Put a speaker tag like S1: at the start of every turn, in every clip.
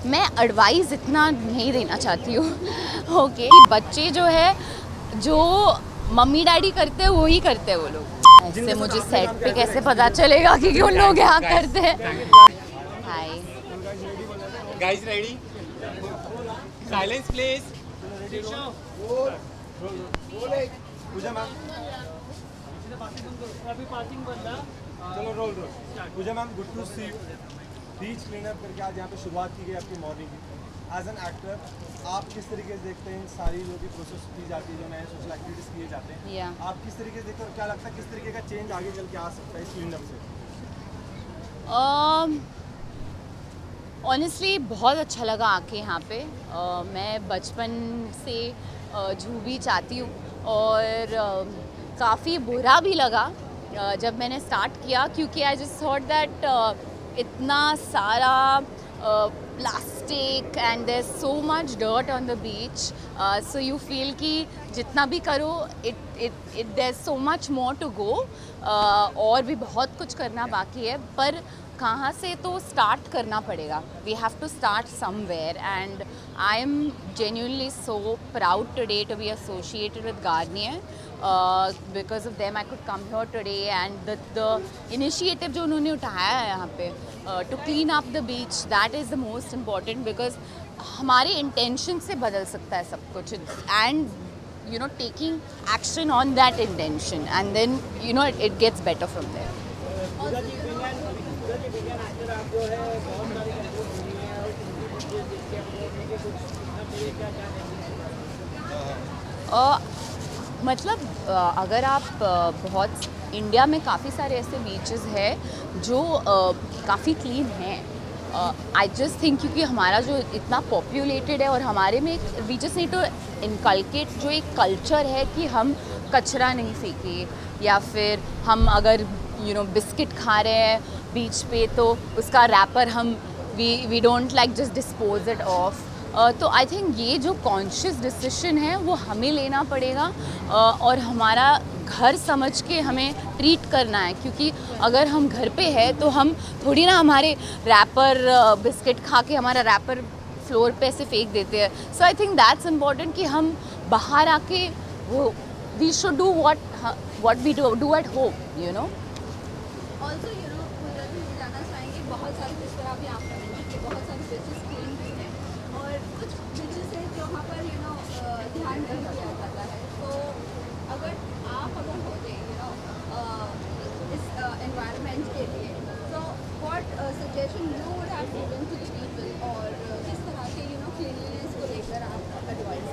S1: मैं एडवाइस इतना नहीं देना चाहती हूँ ओके। बच्चे जो है जो मम्मी डैडी करते हैं वही करते हैं वो लोग। ऐसे मुझे सेट पे कैसे पता चलेगा कि उन लोग यहाँ करते हैं। Hi
S2: guys, ready? Silence please.
S3: Pooja ma'am, चलो roll. Pooja ma'am, good to see you. Beach cleanup करके आज यहाँ पे शुरुआत की गई आपकी मॉर्निंग की। एज एन एक्टर आप किस तरीके से देखते हैं सारी जो भी प्रोसेस की जाती है, जो नए सोशल एक्टिविटीज़ किए जाते हैं, आप किस तरीके से देखते हैं और क्या लगता है किस तरीके का चेंज आगे चल के आ सकता है इस क्लीनअप से?
S1: ऑनेस्टली बहुत अच्छा लगा आके यहाँ पे। मैं बचपन से जू भी चाहती हूँ और काफ़ी बुरा भी लगा जब मैंने स्टार्ट किया, क्योंकि आई जस्ट थॉट दैट इतना सारा plastic and there so much dirt on the beach, so you feel कि जितना भी करो it there so much more to go, और भी बहुत कुछ करना बाकी है, पर कहाँ से तो स्टार्ट करना पड़ेगा। We have to start somewhere and I am genuinely so proud today to be associated with Garnier because of them I could come here today and the initiative जो उन्होंने उठाया है यहाँ पे to clean up the beach, that is the most important, because हमारे intention से बदल सकता है सब कुछ and you know taking action on that intention and then you know it gets better from there. मतलब अगर आप बहुत इंडिया में काफ़ी सारे ऐसे बीचेस हैं जो काफ़ी क्लीन हैं। आई जस्ट थिंक क्योंकि हमारा जो इतना पॉपुलेटेड है और हमारे में we just need to inculcate जो एक कल्चर है कि हम कचरा नहीं फेंके, या फिर हम अगर बिस्किट खा रहे हैं बीच पे तो उसका रैपर हम we don't like just dispose it off. तो आई थिंक ये जो कॉन्शियस डिसीजन है वो हमें लेना पड़ेगा और हमारा घर समझ के हमें ट्रीट करना है, क्योंकि अगर हम घर पे है तो हम थोड़ी ना हमारे रैपर बिस्किट खा के हमारा रैपर फ्लोर पे ऐसे फेंक देते हैं। So I think that's important कि हम बाहर आके वो we should do what we do at home, you know.
S4: Also जाना चाहेंगे बहुत सारे जिस तरह आप यहाँ पर बहुत सारे बीचेस क्लीन भी हैं और कुछ बीचेस हैं जो वहाँ पर ध्यान नहीं दिया जाता है। तो अगर होते इस एनवायरनमेंट के लिए, तो what suggestion you would have given to the people और किस तरह के क्लीनलीनेस को लेकर आप एडवाइस?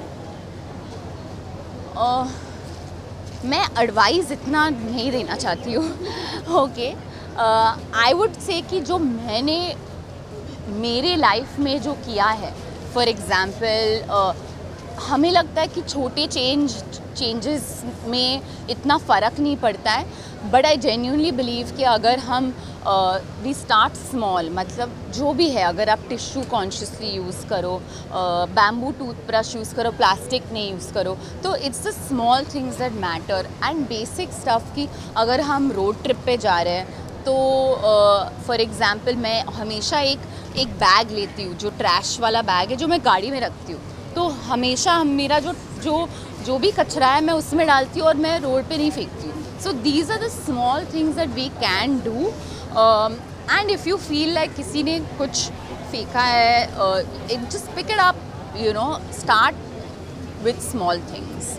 S1: मैं एडवाइस इतना नहीं देना चाहती हूँ ओके। आई वुड से कि जो मैंने मेरे लाइफ में जो किया है, फॉर एग्ज़ाम्पल हमें लगता है कि छोटे चेंजेस में इतना फ़र्क नहीं पड़ता है, बट आई जेन्युइनली बिलीव कि अगर हम वी स्टार्ट स्मॉल, मतलब जो भी है, अगर आप टिश्यू कॉन्शियसली यूज़ करो, बैम्बू टूथब्रश यूज़ करो, प्लास्टिक नहीं यूज़ करो, तो it's the small things that matter and basic stuff की अगर हम रोड ट्रिप पे जा रहे हैं तो फॉर एग्ज़ाम्पल मैं हमेशा एक बैग लेती हूँ जो ट्रैश वाला बैग है जो मैं गाड़ी में रखती हूँ, तो हमेशा मेरा जो भी कचरा है मैं उसमें डालती हूँ और मैं रोड पे नहीं फेंकती हूँ। So these are the small things that we can do and if you feel like किसी ने कुछ फेंका है, it just pick it up, you know, start with small things.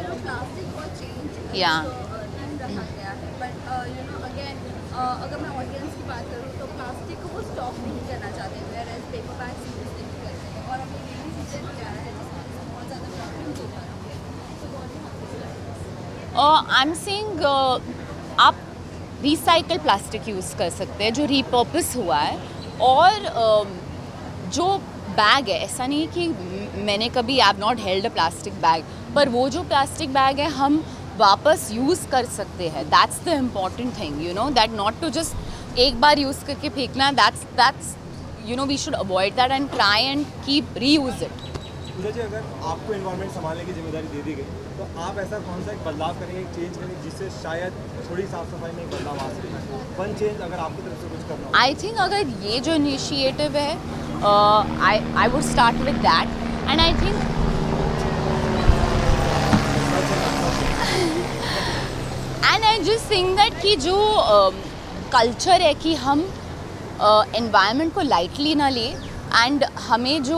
S1: या
S4: अगर मैं ऑडियंस की बात करूँ तो प्लास्टिक को वो स्टॉप नहीं करना चाहते हैं, whereas paper bags use नहीं करते हैं और अभी रेनी सीजन जा रहा है जिसमें बहुत ज़्यादा प्रॉब्लम हो जा रही है।
S1: आई एम सेइंग आप रिसाइकल प्लास्टिक यूज़ कर सकते हैं जो रीपर्पस हुआ है, और जो बैग है, ऐसा नहीं कि मैंने कभी I have not held a plastic bag, पर वो जो प्लास्टिक बैग है हम वापस यूज़ कर सकते हैं। That's the important thing, you know, that not to just एक बार यूज़ करके फेंकना। That's you know we should avoid that and try and keep reuse it.
S3: Pooja ji, अगर आपको एनवायरनमेंट संभालने की जिम्मेदारी दे दी गई तो आप ऐसा कौन सा एक बदलाव करेंगे, एक चेंज करेंगे जिससे शायद थोड़ी साफ सफाई में एक बदलाव आ सके? वन चेंज अगर आपकी तरफ से कुछ करना हो।
S1: आई थिंक अगर ये जो इनिशिएटिव है I would start with that, and I think and I just think that कि जो culture है कि हम environment को lightly ना ले, and हमें जो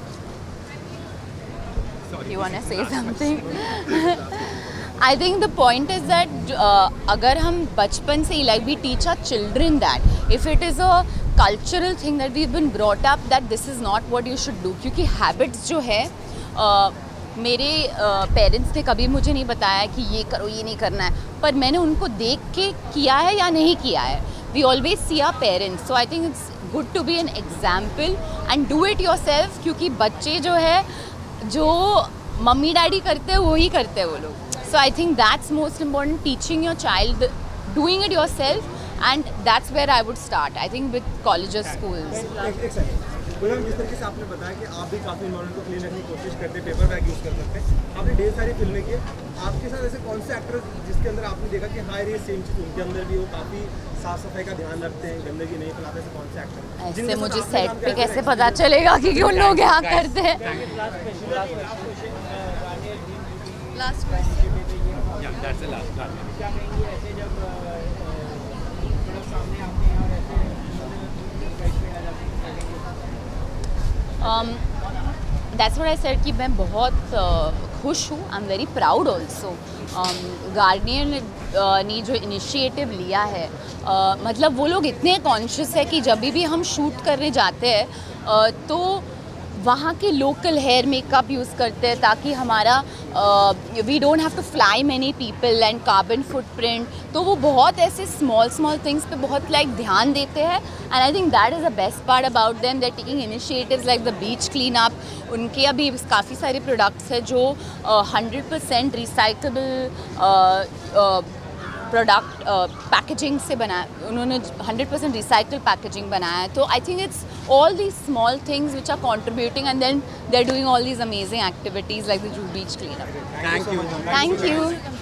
S1: you wanna say something? I think the point is that अगर हम बचपन से like we teach our children that if it is a cultural thing that we've been brought up that this is not what you should do, क्योंकि habits जो है मेरे parents ने कभी मुझे नहीं बताया कि ये करो ये नहीं करना है, पर मैंने उनको देख के किया है या नहीं किया है. We always see our parents, so I think it's good to be an example and do it yourself, क्योंकि बच्चे जो है जो मम्मी डैडी करते हैं वही करते हैं वो लोग. So I think that's most important, teaching your child, doing it yourself, and that's where I would start. I think with colleges, schools.
S3: एक सेकंड, जिस तरीके से आपने बताया कि आप भी काफ़ी इन्वायरमेंट को क्लीन रखने की कोशिश करते हैं, पेपर बैग यूज़ कर सकते हैं, आपने ढेर सारी फिल्में की. आपके साथ ऐसे कौन से एक्टर जिसके अंदर आपने देखा कि हाँ ये सेम चीज़ उनके अंदर भी वो काफ़ी साफ सफाई का ध्यान रखते हैं, गंदगी नहीं फैलाते, ऐसे कौन से एक्टर?
S1: ऐसे मुझे सेट पे कैसे पता चलेगा कि उन लोग क्या करते हैं?
S4: Last question.
S2: Yeah, that's the last one.
S5: क्या कहेंगे ऐसे जब सामने आते हैं और ऐसे आ जाते हैं?
S1: That's what I said कि मैं बहुत खुश हूँ. I am very proud also. Guardian ने जो इनिशिएटिव लिया है, मतलब वो लोग इतने कॉन्शियस है कि जब भी हम शूट करने जाते हैं तो वहाँ के लोकल हेयर मेकअप यूज़ करते हैं ताकि हमारा we don't have to fly many people and carbon footprint. तो वो बहुत ऐसे स्मॉल थिंग्स पे बहुत लाइक ध्यान देते हैं, and I think that is the best part about them. They are taking initiatives like the beach clean up. उनके अभी काफ़ी सारे प्रोडक्ट्स हैं जो 100% रिसाइक्लेबल प्रोडक्ट पैकेजिंग से बनाया. उन्होंने 100% रिसाइकल पैकेजिंग बनाया है. तो I think it's all these small things which are contributing, and then they're doing all these amazing activities like the Juhu Beach cleanup.
S2: Thank you.
S1: Thank you.